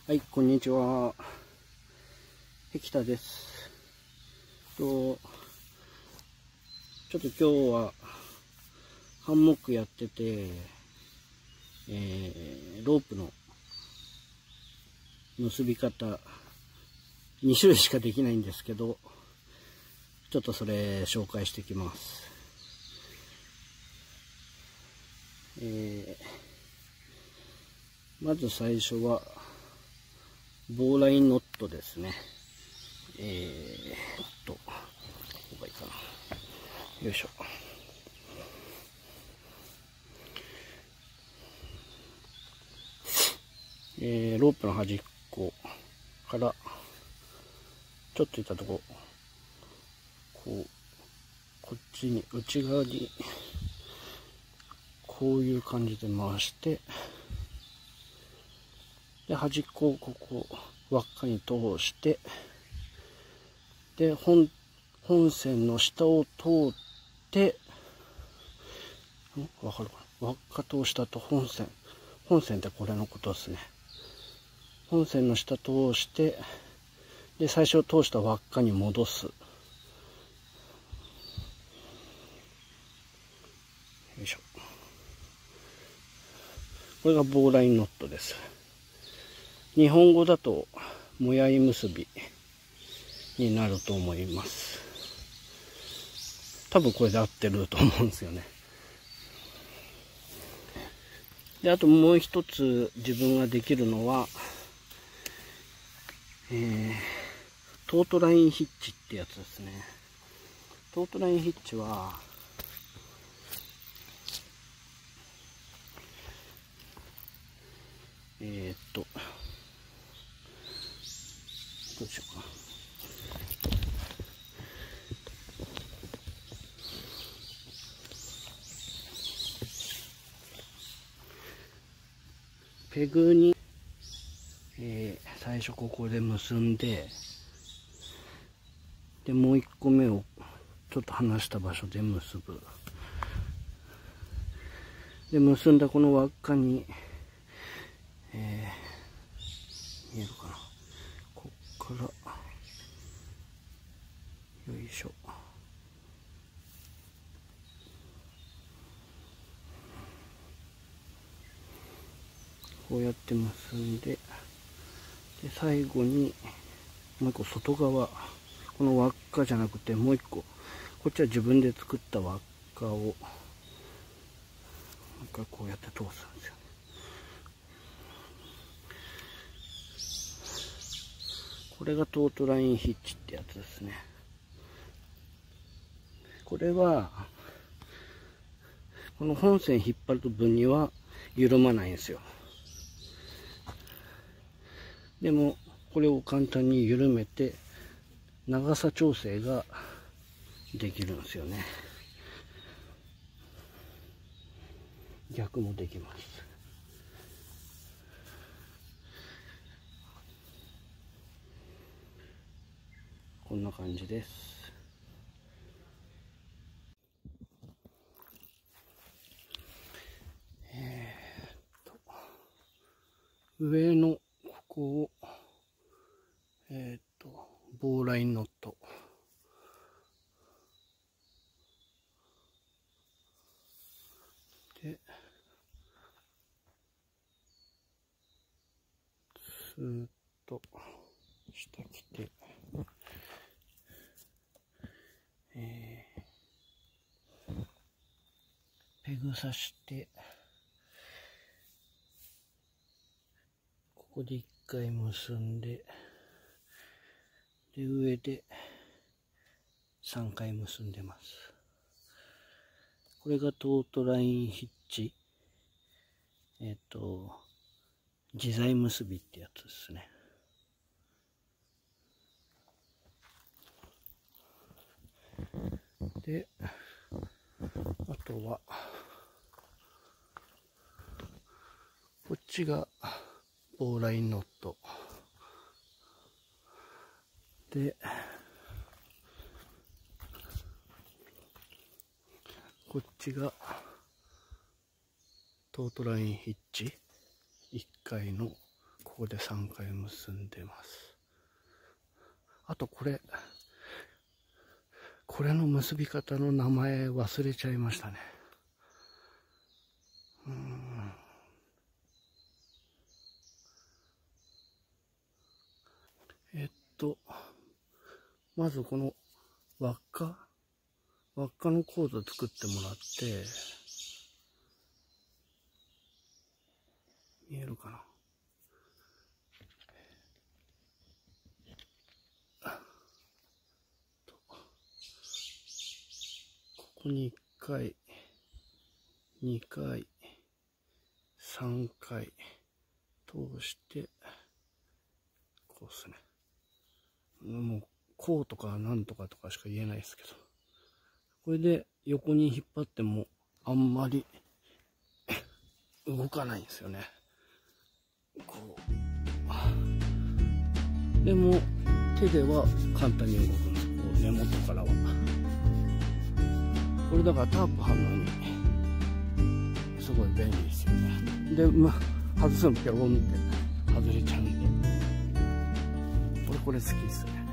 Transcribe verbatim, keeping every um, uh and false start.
はい、こんにちは。関田です。と、ちょっと今日はハンモックやってて、えー、ロープの結び方に種類しかできないんですけど、ちょっとそれ紹介していきます。えー、まず最初はボーラインノットですね。えー、っと、ここがいいかな。よいしょ。えー、ロープの端っこからちょっといったとこ、こう、こっちに、内側に、こういう感じで回して、で、端っこをここ、輪っかに通して、で、本、本線の下を通って、んわかるかな、輪っか通したと本線。本線ってこれのことですね。本線の下通して、で、最初通した輪っかに戻す。よいしょ。これがボーラインノットです。日本語だと、もやい結びになると思います。多分これで合ってると思うんですよね。で、あともう一つ自分ができるのは、えー、トートラインヒッチってやつですね。トートラインヒッチは、えー、っと、どうしようかな。ペグに、えー、最初ここで結んで、で、もう一個目をちょっと離した場所で結ぶ。で、結んだこの輪っかに、えー、見えるかな。こっから、よいしょ。こうやって結んで、で、最後に、もう一個外側、この輪っかじゃなくて、もう一個、こっちは自分で作った輪っかを、なんかこうやって通すんですよね。これがトートラインヒッチってやつですね。これは、この本線引っ張る分には緩まないんですよ。でも、これを簡単に緩めて、長さ調整ができるんですよね。逆もできます。こんな感じです。えー、っと、上のここを、えー、っと、ボーラインノット。で、スーッと下来て、えー、ペグ刺して、ここで一回結んで、で、上でさんかい結んでます。これがトートラインヒッチ。えっと、自在結びってやつですね。で、あとは、こっちがボーラインノット。で、こっちがトートラインヒッチ。いっかいのここでさんかい結んでます。あとこれ、これの結び方の名前忘れちゃいましたね。うーん。えっと、まずこの輪っか、輪っかのコード作ってもらって、見えるかな。ここにいっかい、にかい、さんかい通して、こうですね。もう、こうとかなんとかとかしか言えないですけど。これで横に引っ張ってもあんまり動かないんですよね。こう。でも、手では簡単に動くんです。こう根元からは。これだからタープ貼るのに、すごい便利ですよね。で、まあ、外すのピョロンって外れちゃうんで。俺これ好きですね。